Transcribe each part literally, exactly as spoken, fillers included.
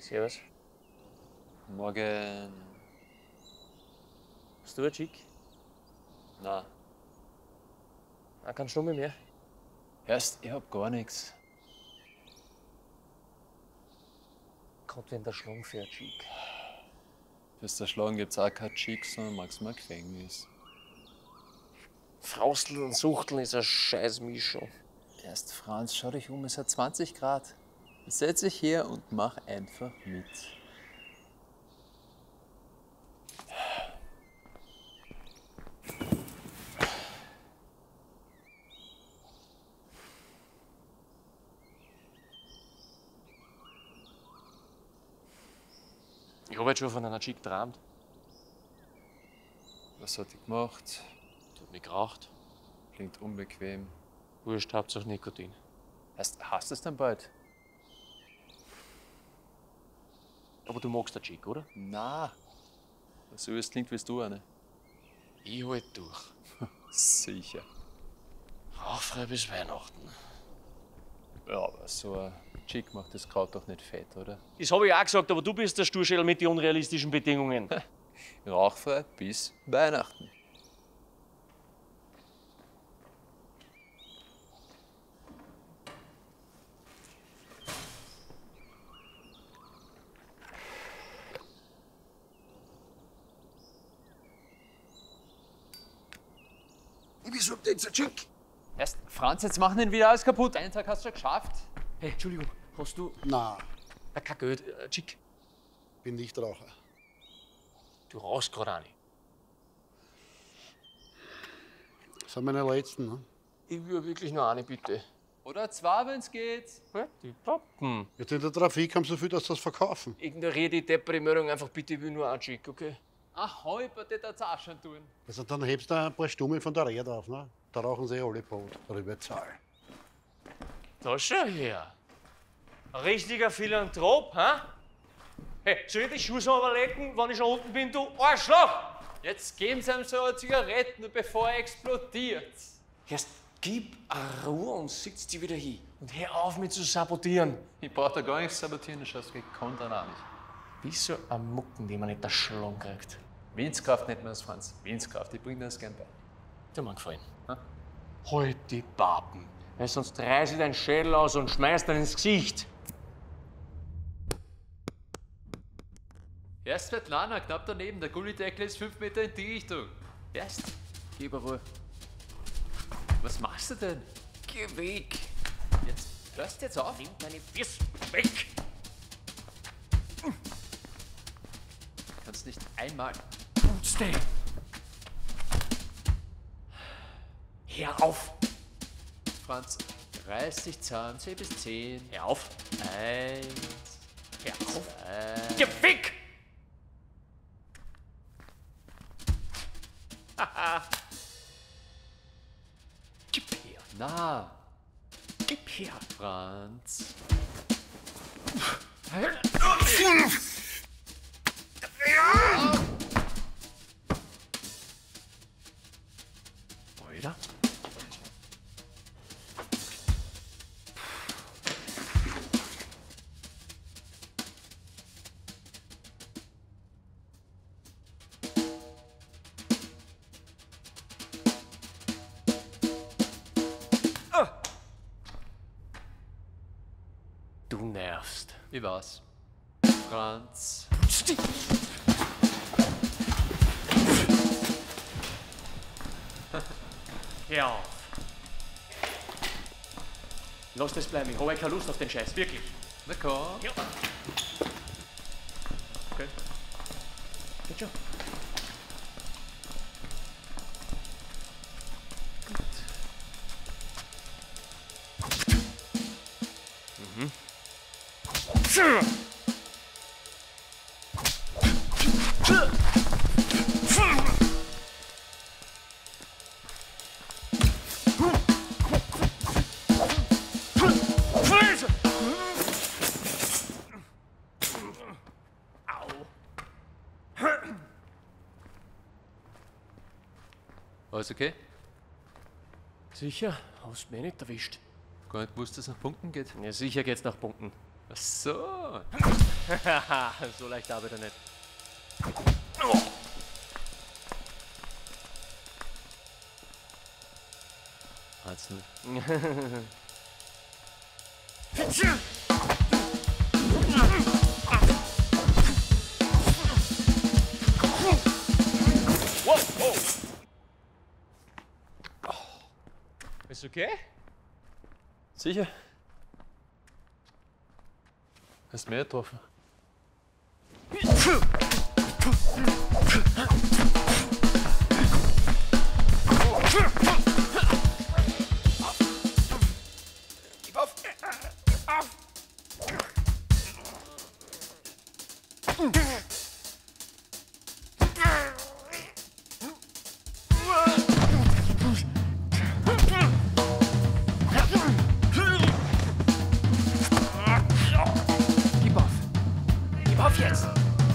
Servus. Morgen. Hast du einen Chick? Na, Ah, keinen Stummel mehr? erst, ich hab gar nichts. Gott, wenn der Schlung für einen Chick. Fürs Erschlagen gibt's auch kein Chick, sondern maximal Gefängnis. Frausteln und Suchteln ist eine Scheißmischung. Erst, Franz, schau dich um, es hat zwanzig Grad. Setz dich her und mach einfach mit. Ich habe jetzt schon von einer Chick geträumt. Was hat die gemacht? Die hat mich geraucht. Klingt unbequem. Wurscht, Hauptsache Nikotin. Hast, hast du es dann bald? Aber du magst eine Chick, oder? Na, so wie es klingt, willst du eine. Ich halt durch. Sicher. Rauchfrei bis Weihnachten. Ja, aber so ein Chick macht das Kraut doch nicht fett, oder? Das habe ich auch gesagt, aber du bist der Sturschädel mit den unrealistischen Bedingungen. Rauchfrei bis Weihnachten. Wieso habt ihr jetzt eine Chick? Erst, Franz, jetzt machen ihn wieder alles kaputt. Einen Tag hast du schon geschafft. Hey, Entschuldigung, hast du Na, äh, kein Geld, äh, Chick? bin nicht Raucher. Du rauchst gerade auch nicht. Das sind meine letzten. Ne? Ich will wirklich nur eine, bitte. Oder zwei, wenn's geht. Ja, die Pappen. Jetzt in der Trafik haben so viel, dass sie das verkaufen. Ignoriere die deppere Meldung einfach, bitte, ich will nur eine Chick, okay? Ach, halber, das darf's auch schon tun. Also dann hebst du ein paar Stummel von der Räder auf. Ne? Da rauchen sie alle Brot. Darüber Zahl. Da schau her. Ein richtiger Philanthrop, hä? Hey, soll ich die Schuhe sauber lecken, wenn ich schon unten bin, du Arschloch? Jetzt geben Sie ihm so eine Zigaretten, bevor er explodiert. Erst gib eine Ruhe und sitz dich wieder hin. Und hör auf, mich zu sabotieren. Ich brauch da gar nichts sabotieren, du schaust gekonnt an auch nicht. Wieso ein Mucken, den man nicht der Schlong kriegt? Windskraft nennt man das, Franz. Windskraft, ich bring dir das gern bei. Der mag gefallen. Ha? Halt die Pappen. Weil sonst reiß ich deinen Schädel aus und schmeiß dir ins Gesicht. Erst Svetlana, knapp daneben. Der Gullideckel ist fünf Meter in die Richtung. Erst, gib Ruhe. Was machst du denn? Geh weg. Jetzt, hörst du jetzt auf? Nimm deine Füße weg. Kannst nicht einmal. Stay. Hör auf. Franz, reiß dich zusammen. Zähl bis zehn. Hör auf. Eins. Hör auf. Zwei. Geh weg. Gib her. Na, Gib her. Franz. Alter. Du nervst. Wie war's? Franz. Hör auf. Lass das bleiben, ich habe keine Lust auf den Scheiß, wirklich. Na komm. Ja. Okay. Geht schon. Mhm. Alles okay? Sicher? Hast mich nicht erwischt. Gar nicht gewusst, dass es nach Punkten geht. Ja, sicher geht's nach Punkten. Ach so. So leicht arbeitet er nicht. eins null. Ist okay? Sicher? Hast du mehr getroffen? Gib auf! Auf! Gib auf! Gib auf jetzt!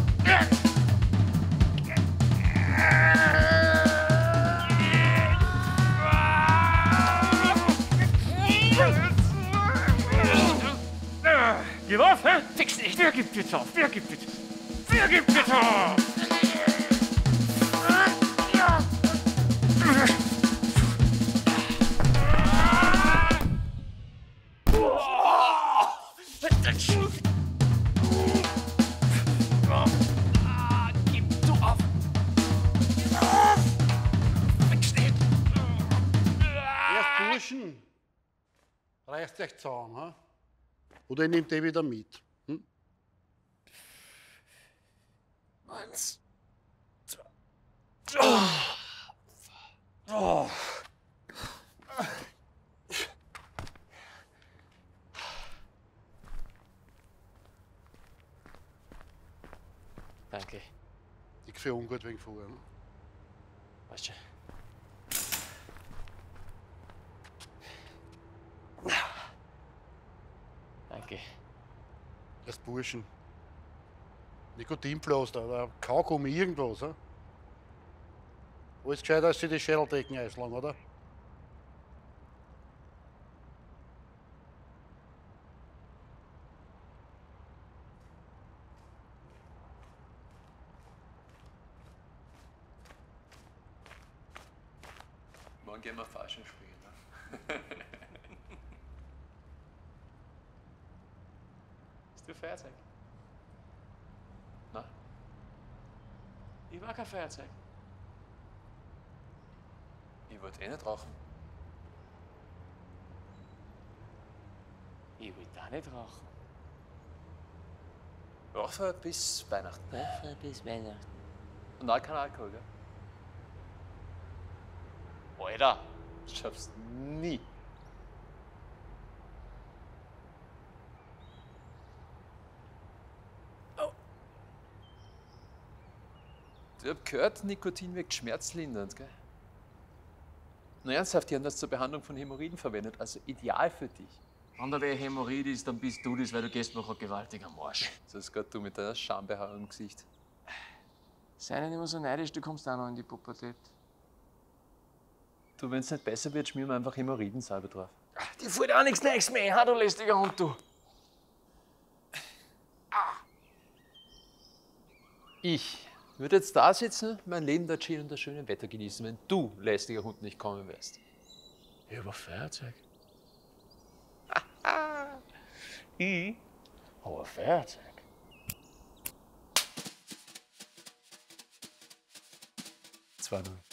Gib auf, hä? Fix nicht! Wer gibt jetzt auf? Wer gibt jetzt? Wer gibt jetzt auf? Gib du auf! Fix nicht! Erst Burschen. Reißt euch zusammen, ha? Oder ihr nehmt den wieder mit. Hm? Eins. Zwei. Oh. Oh. Danke. Ich für ungut wegen vorher. Ne? Weißt du. Danke. Erst Burschen. Nikotinpflaster oder Kaugummi, irgendwas. Ha? Alles gescheiter als sie die Schädeldecken einschlagen, oder? Morgen gehen wir Faschen spielen. Ne? Bist du Feuerzeug? Na? Ich mag kein Feuerzeug. Ich wollte eh nicht rauchen. Ich will da nicht rauchen. Rauchen bis Weihnachten. Rauchen bis Weihnachten. Und auch kein Alkohol, gell? Alter! Das schaffst du nie. Oh. Ich hab gehört, Nikotin wirkt schmerzlindernd, gell? Na ernsthaft, die haben das zur Behandlung von Hämorrhoiden verwendet, also ideal für dich. Wenn da der Hämorrhoid ist, dann bist du das, weil du gehst noch gewaltig am Arsch. Das ist gerade du mit deiner Schambehaarung im Gesicht. Sei nicht immer so neidisch, du kommst auch noch in die Pubertät. Du, wenn es nicht besser wird, schmieren wir einfach Hämorrhoidensalbe drauf. Die fällt auch nichts Neues mehr, ha, du lästiger Hund, du. Ich würde jetzt da sitzen, mein Leben da chillen und das schöne Wetter genießen, wenn du, lästiger Hund, nicht kommen wärst. Ja, aber Feuerzeug. Ich? Aber Feuerzeug. zwei null.